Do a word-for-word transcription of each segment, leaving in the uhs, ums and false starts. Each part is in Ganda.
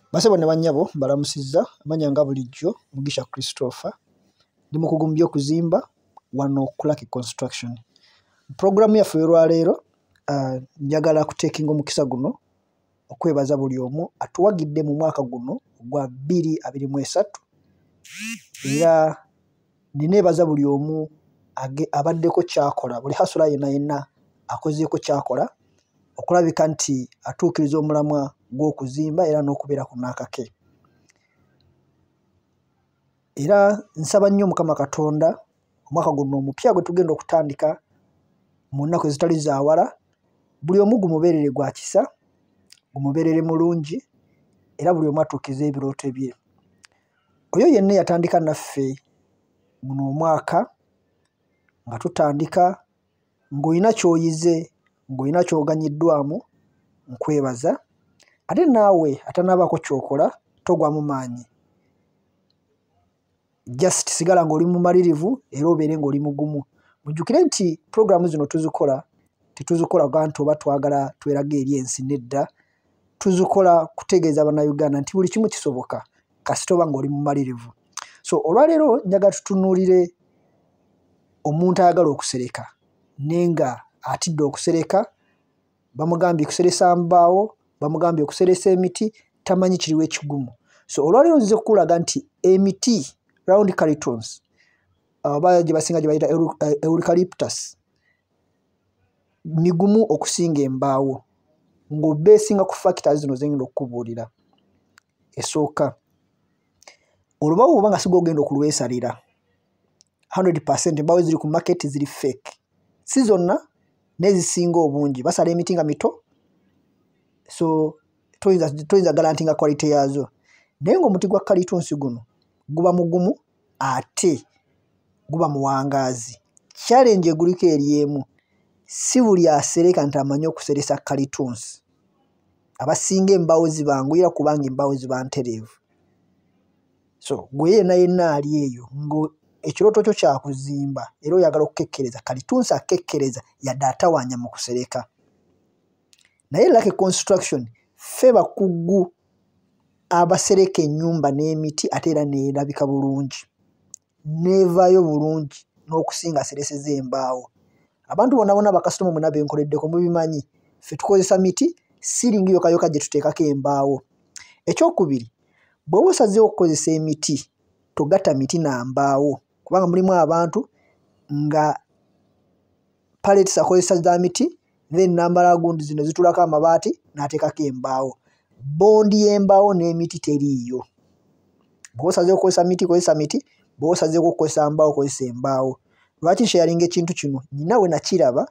Basebo ne banyabo balamusizza amanya nga bulijjo Mugisha Christopher ndi mu kugumbya okuzimba wano Lucky Construction. Programu yaffe olwa leero uh, njagala kutekinga omukisa guno okwebaza buli omu atuwagidde mu mwaka guno gwa bbiri abiri mu esatu era nineebaza buli omu abaddeko kyakola buli hasula yenna yenna akozeeko kyakola okulabika nti atuukiriza omulamwa gw'okuzimba era n'okubeera ku naakake. Era nsaba nnyo Mukama Katonda omwaka guno omupya gwe tugenda okutandika mu nnaku ezitali zaawala buli omu gumubeerere gwa kisa gumubeerere mulungi era buli omu atuukiza ebirooto bye. Oyo yenna yatandika naffe muno omwaka nga tutandika ng'olina ky'oyize ng'olina ky'oganyiddwamu nkwebaza ate naawe atanaabaako ky'okola togwa mu maanyi just sigala ng'oli mumalirivu era obeere ng'oli mugumu. Mujjukire nti programu zino tuzikola tetuzikola gantu oba twagala tweraga eri ensi nedda, tuzikola kutegeeza bannayuganda nti buli kimu kisoboka kasita oba ng'oli mumalirivu. So olwaleero njagala tutunuulire omuntu ayagala okusereka naye nga atidde okusereka, bamugambye kuseresa mbaawo, bamugambye okuseresa emiti, tamanyi kiriwo ekigumu. So olwaleero nzize kukulaga nti emiti round Eucalyptus oba gye basinga gye bayita Eucalyptus migumu okusinga embaawo ng'obeesinga ku factors zino ze ngenda okukubuulira. Esooka, olubawo oba nga si gw'ogenda okulwesalira one hundred percent embaawo ziri ku market ziri fake, si zonna n'ezisinga obungi basala emiti nga mito, so toyinza toyinza garantinga quality yaazo. Naye ng'omuti gwa Eucalyptus guno guba mugumu ate guba muwangaazi. Challenge eguliko eri emu, si buli asereka nti amanyi okuseresa Eucalyptus. Abasinga embaawo zibanguyira kubanga embaawo ziba ntereevu. So gwe yenna yenna ali eyo ngo ekirooto kyo kya kuzimba era oyagala okukekkereza Eucalyptus akekkereza yadde atawaanya mu kusereka. Naye Lucky Construction ffe bakugu abasereka ennyumba n'emiti ate era neerabika bulungi neevaayo bulungi n'okusinga asereseza embaawo. Abantu bonna bonna bakasitoma mwenna benkoleddeko mubimanyi ffe tukozesa miti siringi yokayoka gye tuteekako embaawo. Ekyokubiri, bw'oba osazeewo okukozesa emiti togatta miti na mbaawo kubanga mulimu abantu nga pallets akozesa za miti then n'amala gundi zino zitulako amabaati n'ateekako embaawo. Bondi y'embaawo n'emiti teriiyo. Bw'oba osazeewo okukozesa miti kozesa miti, bw'oba osazeewo okukozesa mbaawo kozesa embaawo. Lwaki nsharinga ekintu kino? Nina we nakiraba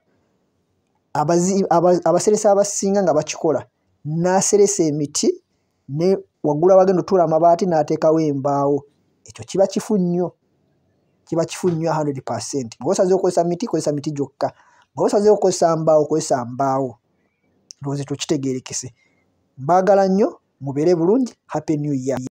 abaseresa abasinga nga bakikola n'aseresa emiti ne waggula wagenda otuula amabaati n'ateekawo embaawo. Ekyo kiba kifu nnyo, kiba kifu nnyo one hundred percent. Bw'oba osazeewo okukozesa miti kozesa miti gyokka, bw'oba osazeewo okukozesa mbaawo kozesa mbaawo. Ndowooza ekyo kitegeerekese. Mbaagala nnyo mubeere bulungi. Happy New Year.